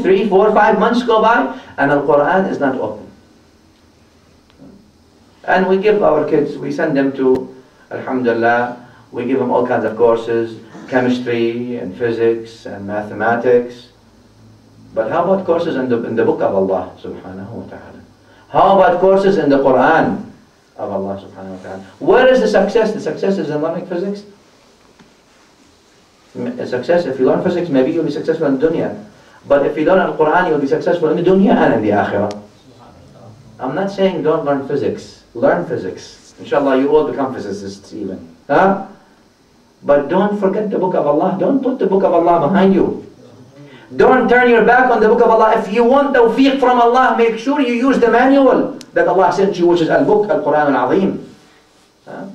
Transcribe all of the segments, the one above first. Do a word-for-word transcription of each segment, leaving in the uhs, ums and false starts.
three, four, five months go by, and Al-Quran is not open. And we give our kids, we send them to, alhamdulillah, we give them all kinds of courses, chemistry and physics and mathematics. But how about courses in the, in the book of Allah subhanahu wa ta'ala? How about courses in the Quran of Allah subhanahu wa ta'ala? Where is the success? The success is in learning physics. Success, if you learn physics, maybe you'll be successful in dunya. But if you learn Al-Quran, you'll be successful in the dunya and in the akhirah. I'm not saying don't learn physics. Learn physics. Inshallah, you all become physicists even. Huh? But don't forget the book of Allah. Don't put the book of Allah behind you. Don't turn your back on the book of Allah. If you want tawfiq from Allah, make sure you use the manual that Allah sent you, which is Al-Book, Al-Quran Al-Azim. Huh?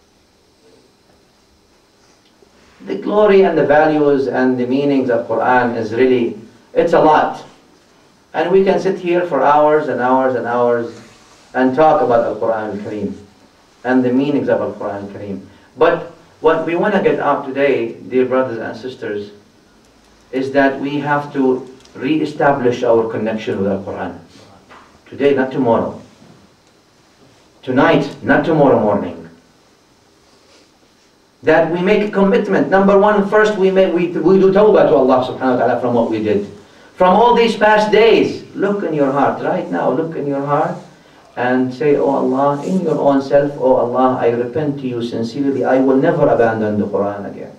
The glory and the values and the meanings of Quran is really, it's a lot. And we can sit here for hours and hours and hours and talk about Al-Quran Al-Kareem and the meanings of Al-Quran Al-Kareem. But what we want to get out today, dear brothers and sisters, is that we have to re-establish our connection with Al-Quran. Today, not tomorrow. Tonight, not tomorrow morning. That we make a commitment. Number one, first we, make, we, we do tawbah to Allah subhanahu wa ta'ala from what we did. From all these past days, look in your heart, right now, look in your heart and say, oh Allah, in your own self, oh Allah, I repent to you sincerely, I will never abandon the Quran again.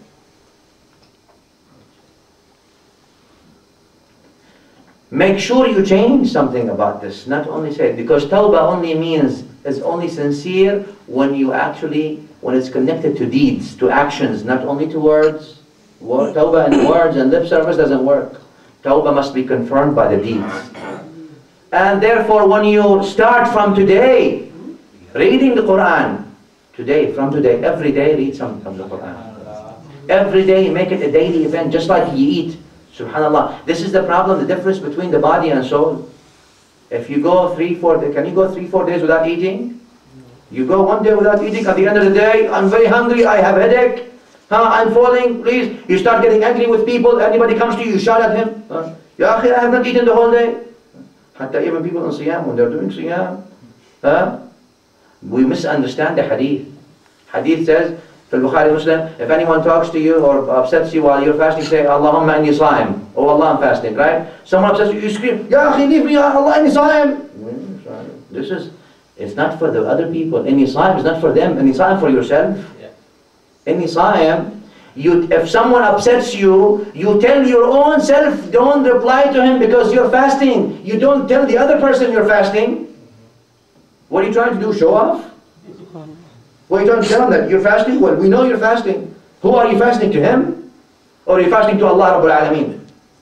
Make sure you change something about this, not only say it, because tawbah only means, is only sincere when you actually, when it's connected to deeds, to actions, not only to words. Word, tawbah and words and lip service doesn't work. Tawbah must be confirmed by the deeds. And therefore, when you start from today, reading the Quran, today, from today, every day read something from the Quran. Every day make it a daily event, just like you eat. Subhanallah. This is the problem, the difference between the body and soul. If you go three, four days, can you go three, four days without eating? You go one day without eating, at the end of the day, I'm very hungry, I have a headache, huh, I'm falling, please. You start getting angry with people, anybody comes to you, you shout at him. Huh? Ya akhi, I have not eaten the whole day. Hatta even people in Siyam, when they're doing Siyam, huh? We misunderstand the hadith. Hadith says, في Bukhari Muslim, if anyone talks to you or upsets you while you're fasting, say, Allahumma inni sa'im. Oh Allah, I'm fasting, right? Someone upsets you, you scream, Ya akhi, leave me, Ya Allah, inni sa'im. This is, it's not for the other people. Inni sa'im is not for them. Inni sa'im for yourself. Yeah. Inni sa'im, you, if someone upsets you, you tell your own self, don't reply to him because you're fasting. You don't tell the other person you're fasting. What are you trying to do, show off? What are you trying to tell him that you're fasting? Well, we know you're fasting. Who are you fasting to, him? Or are you fasting to Allah Rabbul Alameen?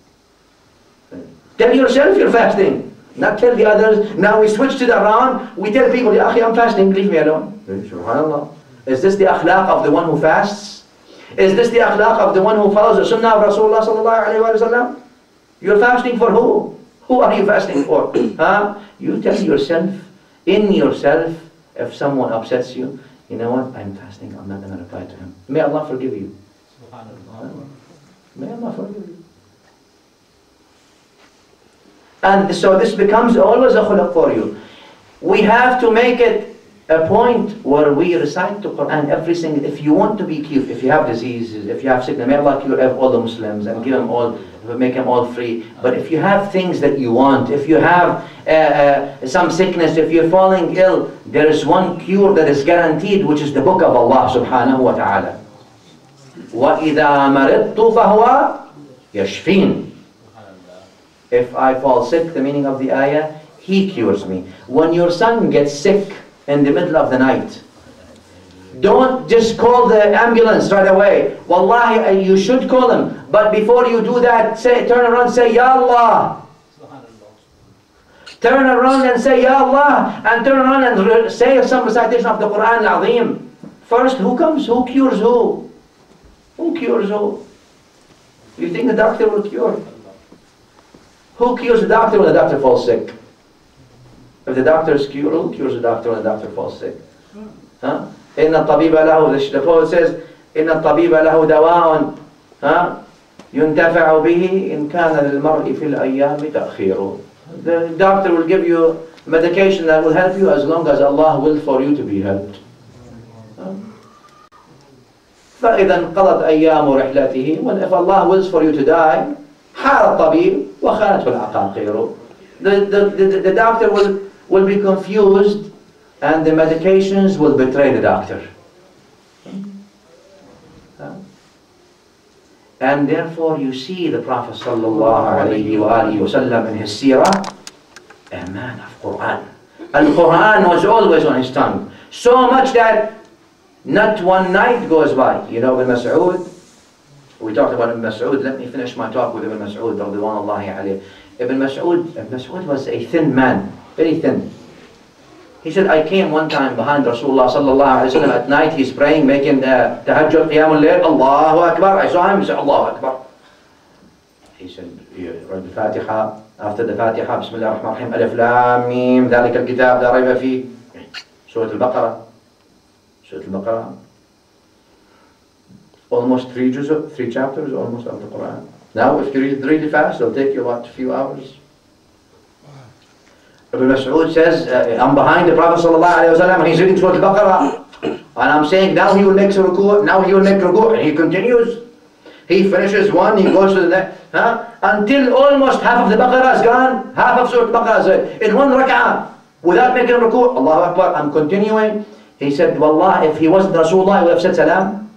Tell yourself you're fasting. Not tell the others. Now we switch to the around. We tell people, Ya akhi, I'm fasting, leave me alone. Subhanallah. Is this the akhlaq of the one who fasts? Is this the akhlaq of the one who follows the sunnah of Rasulullah sallallahu alayhi wa sallam? You're fasting for who? Who are you fasting for? Huh? You tell yourself, in yourself, if someone upsets you, you know what, I'm fasting, I'm not going to reply to him. May Allah forgive you. Subhanallah. May Allah forgive you. And so this becomes always a khulaq for you. We have to make it a point where we recite the Quran every single, if you want to be cured, if you have diseases, if you have sickness, may Allah cure all the Muslims and give them all, make them all free. But if you have things that you want, if you have uh, uh, some sickness, if you're falling ill, there is one cure that is guaranteed, which is the book of Allah subhanahu wa ta'ala. وَإِذَا مَرِضْتُ فَهُوَ يَشْفِينَ. If I fall sick, the meaning of the ayah, He cures me. When your son gets sick in the middle of the night, don't just call the ambulance right away. Wallahi, you should call him. But before you do that, say, turn around and say, Ya Allah. Turn around and say, Ya Allah. And turn around and say some recitation of the Quran Al-Azim. First, who comes? Who cures who? Who cures who? You think the doctor will cure? Who cures the doctor when the doctor falls sick? If the doctor is cured, who cures the doctor when the doctor falls sick? Huh? إن الطبيب له, the Prophet says, إن الطبيب له دواء, huh? ينتفع به إن كان للمرء في الأيام تأخيره. The doctor will give you medication that will help you as long as Allah will for you to be helped. فإذا انقضت أيام رحلته, when if Allah wills for you to die, حار الطبيب وخانته العقاقير. The, the, the, the doctor will, will be confused and the medications will betray the doctor. And therefore you see the Prophet sallallahu alayhi wa alihi wa sallam in his seerah, a man of Quran. Al-Quran was always on his tongue. So much that not one night goes by. You know Ibn Mas'ud, we talked about Ibn Mas'ud. Let me finish my talk with Ibn Mas'ud. Ibn Mas'ud, Ibn Mas'ud was a thin man, very thin. He said, I came one time behind Rasulullah sallallahu alayhi wa sallam at night. He's praying, making uh, tahajjud, qiyamul layl, Allahu Akbar. I saw him, he said, Allahu Akbar. He said, you read the Fatiha. After the Fatiha, Bismillah ar-Rahman ar-Rahim, Alif Lam Mim, ذلك الكتاب لا ريب فيه. Surah Al-Baqarah. Surah Al-Baqarah. Almost three juz, three chapters almost of the Quran. Now, if you read it really fast, it'll take you about a few hours. Ibn Mas'ud says, uh, I'm behind the Prophet sallallahu alayhi wa sallam and he's reading Surah Al-Baqarah. And I'm saying, now he will make ruku', now he will make ruku', and he continues. He finishes one, he goes to the next, huh? Until almost half of the Baqarah is gone, half of Surah Al-Baqarah is in one rak'ah, without making ruku', Allahu Akbar, I'm continuing. He said, Wallah, if he wasn't Rasulullah, he would have said salam.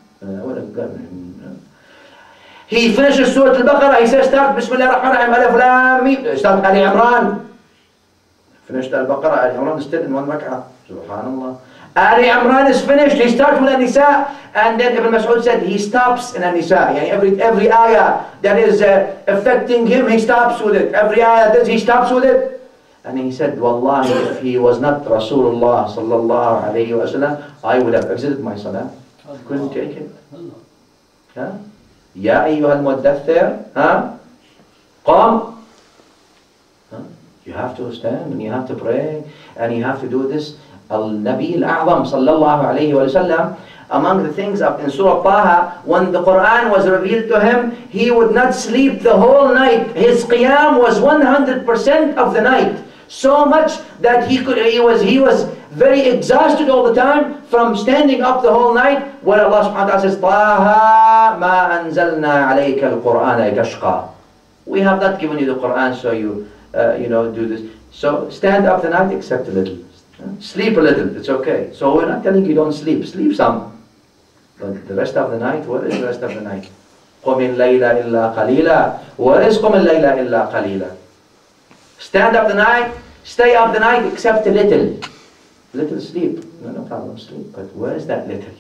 He finishes Surah Al-Baqarah, he says, start Bismillah ar-Rahman ar-Rahim, Alif Lam Mim, start Ali Imran. Finished Al-Baqarah, Ali Imran is still in one rak'ah. Subhanallah. Ali Imran is finished, he starts with An-Nisa, and then Ibn Mas'ud said he stops in An-Nisa. Yani every, every ayah that is uh, affecting him, he stops with it. Every ayah that he stops with it. And he said, Wallahi, if he was not Rasulullah sallallahu alayhi wa sallam, I would have exited my salah. I couldn't take it. Huh? Ya ayyuhal muddathir, huh? Qam. Huh? You have to stand and you have to pray and you have to do this. Al-Nabi al-A'zam sallallahu alayhi wa sallam, among the things up in Surah Taha, when the Quran was revealed to him, he would not sleep the whole night. His qiyam was one hundred percent of the night. So much that he could, he was, he was very exhausted all the time from standing up the whole night. Where Allah subhanahu wa ta'ala says, Taha ma anzalna alayka al-Qur'ana kashqa. We have not given you the Quran so you, uh, you know, do this. So stand up the night except a little. Sleep a little, it's okay. So we're not telling you don't sleep, sleep some. But the rest of the night, what is the rest of the night? قُمِ اللَّيْلَ إِلَّا قَلِيلًا. What is قُمِ اللَّيْلَ إِلَّا قَلِيلًا? Stand up the night, stay up the night except a little. Little sleep, no, no problem, sleep. But where is that little?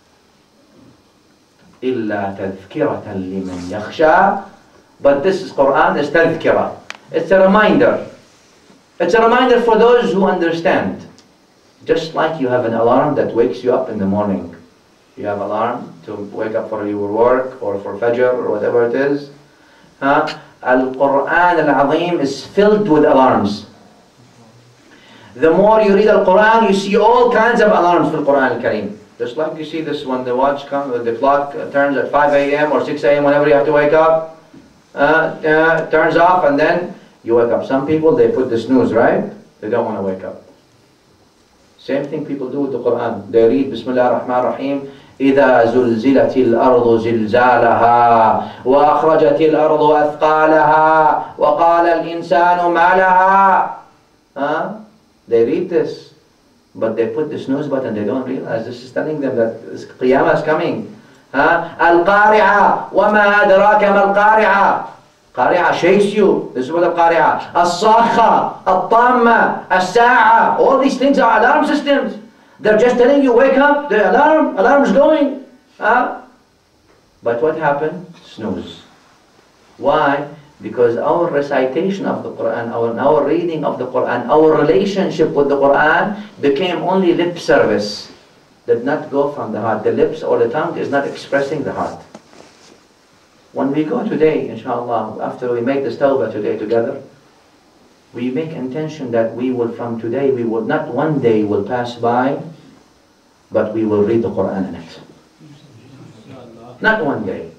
إِلَّا تَذْكِرَةً لِمَنْ يَخْشَى. But this is Quran, it's tadhkirah. It's a reminder. It's a reminder for those who understand. Just like you have an alarm that wakes you up in the morning. You have an alarm to wake up for your work or for Fajr or whatever it is. Huh? Al-Quran Al-Azim is filled with alarms. The more you read Al-Quran, you see all kinds of alarms for Quran Al-Kareem. Just like you see this when the watch comes, the clock turns at five A M or six A M whenever you have to wake up. Uh, uh, turns off and then you wake up. Some people, they put the snooze, right? They don't want to wake up. Same thing people do with the Quran. They read Bismillah ar-Rahman ar-Rahim. إِذَا زُلْزِلَتِ الْأَرْضُ زِلْزَالَهَا وَأَخْرَجَتِ الْأَرْضُ أَثْقَالَهَا وَقَالَ الْإِنسَانُ مَا لَهَا. Huh? They read this, but they put the snooze button. They don't realize this is telling them that Qiyamah is coming. Huh? Al-Qari'ah. وَمَا أَدْرَاكَ مَا الْقَارِعَةُ. Qari'ah shakes you. This is what Al-Qari'ah. As-Sakha, Al-Tamma, As-Sa'a. All these things are alarm systems. They're just telling you, wake up, the alarm, alarm is going. Huh? But what happened? Snooze. Why? Because our recitation of the Quran, our, our reading of the Quran, our relationship with the Quran became only lip service. Did not go from the heart. The lips or the tongue is not expressing the heart. When we go today, inshallah, after we make this tawbah today together, we make intention that we will, from today, we will not one day will pass by, but we will read the Quran in it. Not one day.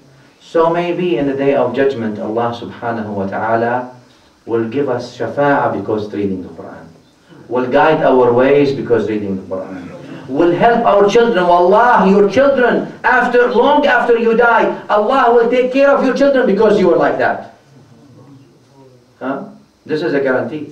So maybe in the day of judgment, Allah subhanahu wa ta'ala will give us shafa'ah because reading the Quran. Will guide our ways because reading the Quran. Will help our children. Wallah, your children, after long after you die, Allah will take care of your children because you are like that. Huh? This is a guarantee.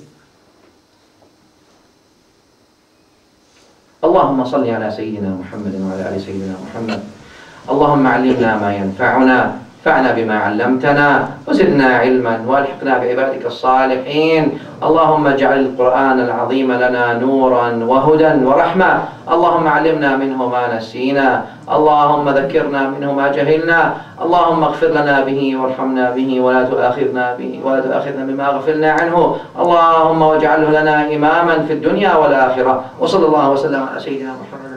اللهم صل على سيدنا محمد وعلى آل سيدنا محمد. اللهم علمنا ما ينفعنا، انفعنا بما علمتنا، وزدنا علما، والحقنا بعبادك الصالحين. اللهم اجعل القرآن العظيم لنا نورا وهدى ورحمة. اللهم علمنا منه ما نسينا، اللهم ذكرنا منه ما جهلنا، اللهم اغفر لنا به وارحمنا به ولا تؤاخذنا به ولا تؤاخذنا بما غفلنا عنه. اللهم واجعله لنا إماما في الدنيا والآخرة. وصلى الله وسلم على سيدنا محمد.